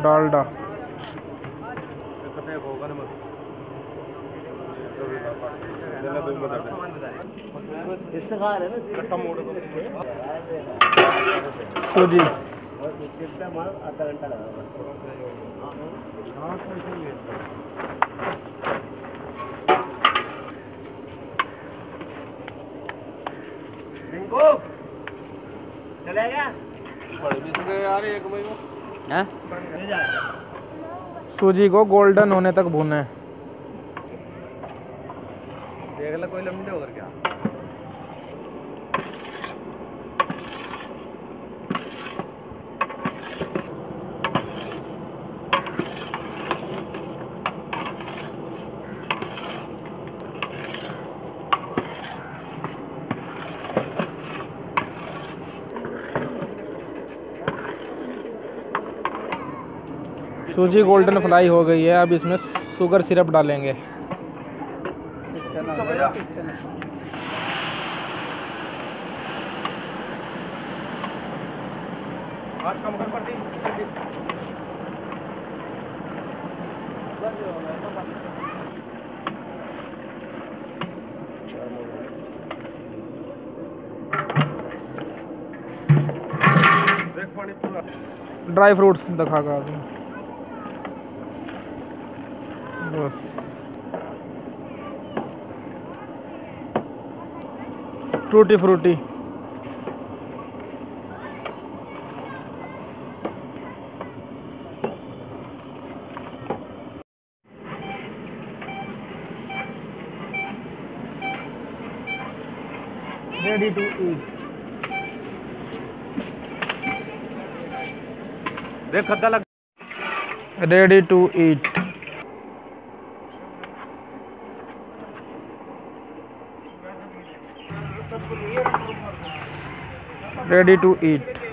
डालडा। सूजी आधा घंटा लगा। चलेगा सूजी को गोल्डन होने तक भूने। देख लो कोई लंबे होकर क्या। सूजी गोल्डन फ्राई हो गई है। अब इसमें शुगर सिरप डालेंगे। ड्राई फ्रूट्स दिखा कर बस। Tutti frutti. रेडी टू ईट। देख खद्दा लग। Ready to eat. Ready to eat.